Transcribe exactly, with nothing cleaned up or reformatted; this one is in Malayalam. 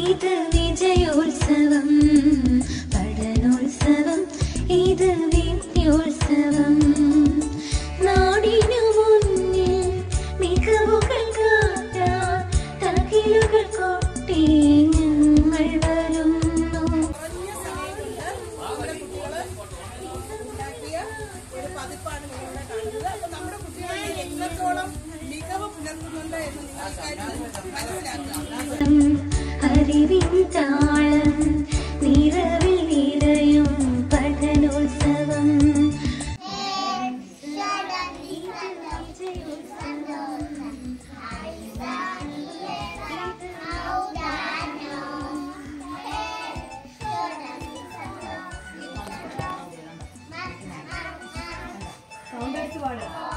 ഇത് വിജയോത്സവം, പഠനോത്സവം, ഇത് വിദ്യോത്സവം. നാടിനു മുന്നിൽ മികവുകൾ കാട്ടാൻ തകിലുകൾ കൊട്ടി ഞങ്ങൾ വരുന്നു. ഒരു പതിപ്പാണ് നിങ്ങളെ കാണുന്നത്. അപ്പൊ നമ്മുടെ കുട്ടികളെ എത്രത്തോളം മികവ് പുലർത്തുന്നുണ്ട് എന്ന് നിങ്ങൾക്കായിട്ട് മനസ്സിലാക്കാം. അറിവിൻ താളം നിറവിൽ നിറയും പഠനോത്സവം. സൗണ്ട് എടുത്ത് പാടുക.